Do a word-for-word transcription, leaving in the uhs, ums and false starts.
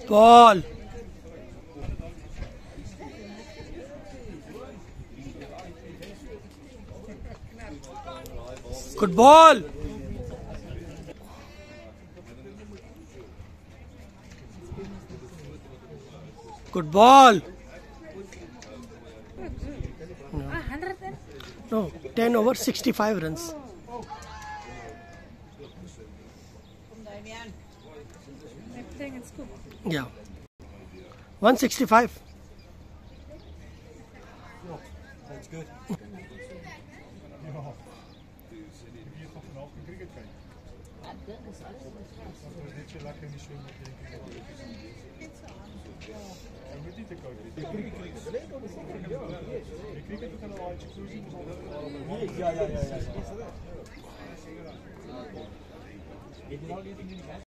Ball. Good ball. Good ball. No, no ten over sixty-five runs. Yeah. one sixty-five. That's good. Ja, ja, ja, ja.